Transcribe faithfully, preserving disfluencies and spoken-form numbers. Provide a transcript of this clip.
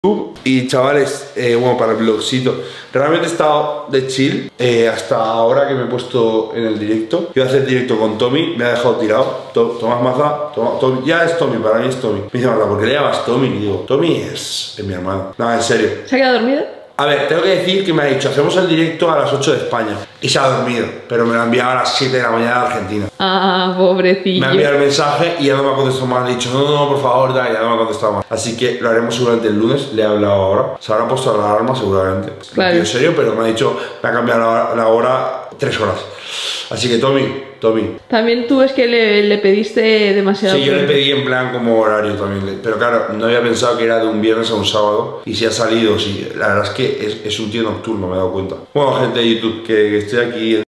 Y chavales, eh, bueno, para el vlogcito, realmente he estado de chill eh, hasta ahora que me he puesto en el directo. Iba a hacer directo con Tommy, me ha dejado tirado. To Tomás Maza, Tom Tommy, ya es Tommy, para mí es Tommy. Me dice Marta, ¿por qué le llamas Tommy? Y digo, Tommy es, es mi hermano. No, en serio. ¿Se ha quedado dormido? A ver, tengo que decir que me ha dicho, hacemos el directo a las ocho de España. Y se ha dormido, pero me lo ha enviado a las siete de la mañana de Argentina. Ah, pobrecillo. Me ha enviado el mensaje y ya no me ha contestado más. Le he dicho, no, no, no, por favor, da, ya no me ha contestado más. Así que lo haremos seguramente el lunes, le he hablado ahora. Se habrá puesto la alarma seguramente. Claro. En serio, pero me ha dicho, me ha cambiado la, la hora tres horas. Así que Tommy, Tommy. También tú es que le, le pediste demasiado. Sí, yo le pedí en plan como horario también. Pero claro, no había pensado que era de un viernes a un sábado. Y si ha salido, sí. La verdad es que es, es un tío nocturno, me he dado cuenta. Bueno, gente de YouTube, que, que estoy aquí.